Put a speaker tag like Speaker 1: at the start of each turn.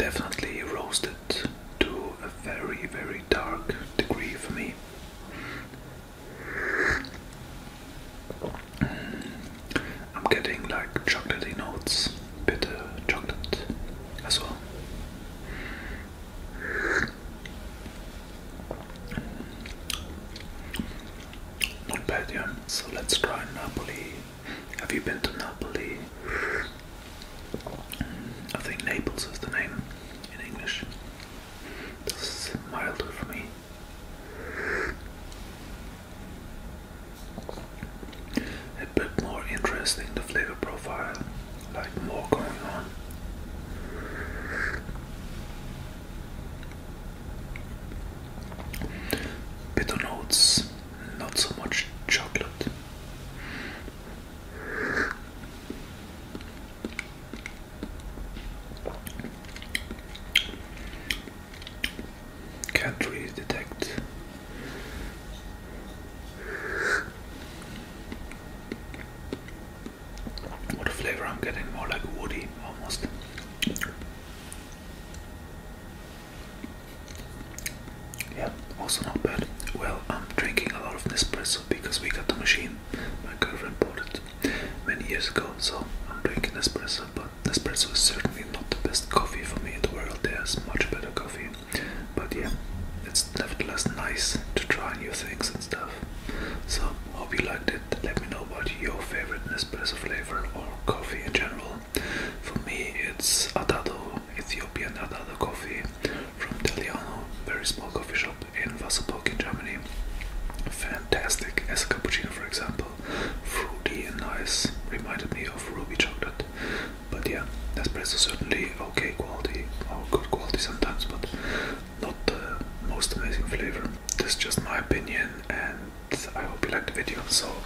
Speaker 1: definitely roasted to a very, very dark degree for me. I'm getting like chocolatey notes, bitter chocolate as well. Not bad, yeah. So let's try Napoli. Have you been to Napoli? I think Naples is the name in English. This is milder for me. A bit more interesting, the flavor profile, like more going on. Bitter notes, not so much chocolate. Can't really detect what a flavor I'm getting, more like woody almost. Yeah, also not bad. Well, I'm drinking a lot of Nespresso because we got the machine. My girlfriend bought it many years ago, so I'm drinking Nespresso, but Nespresso is certainly not the best coffee for me in the world. There's much better coffee. But yeah, it's nevertheless nice to try new things and stuff. So, hope you liked it. Let me know about your favorite Nespresso flavor or coffee in general. For me, it's Adado, Ethiopian Adado coffee from Italiano, very small coffee shop in Wasserburg in Germany. Fantastic, as a cappuccino for example. Fruity and nice, reminded me of ruby chocolate. But yeah, Nespresso certainly okay quality, or good quality sometimes, but not the most amazing flavor. This is just my opinion, and I hope you liked the video. So